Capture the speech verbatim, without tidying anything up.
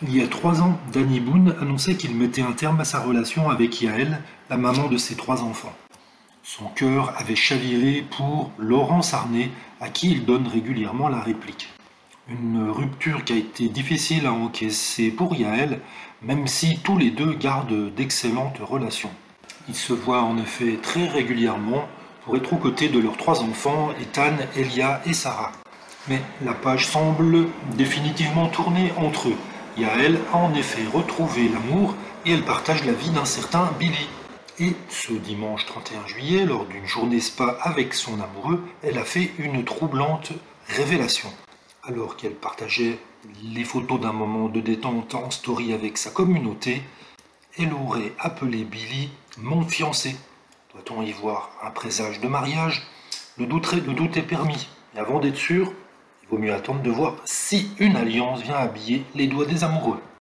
Il y a trois ans, Danny Boone annonçait qu'il mettait un terme à sa relation avec Yael, la maman de ses trois enfants. Son cœur avait chaviré pour Laurence Arnay, à qui il donne régulièrement la réplique. Une rupture qui a été difficile à encaisser pour Yael, même si tous les deux gardent d'excellentes relations. Ils se voient en effet très régulièrement pour être aux côtés de leurs trois enfants, Ethan, Elia et Sarah. Mais la page semble définitivement tourner entre eux. Yael a en effet retrouvé l'amour et elle partage la vie d'un certain Billy. Et ce dimanche trente et un juillet, lors d'une journée spa avec son amoureux, elle a fait une troublante révélation. Alors qu'elle partageait les photos d'un moment de détente en story avec sa communauté, elle aurait appelé Billy « mon fiancé ». Doit-on y voir un présage de mariage? Le doute, le doute est permis, mais avant d'être sûr, il vaut mieux attendre de voir si une alliance vient habiller les doigts des amoureux.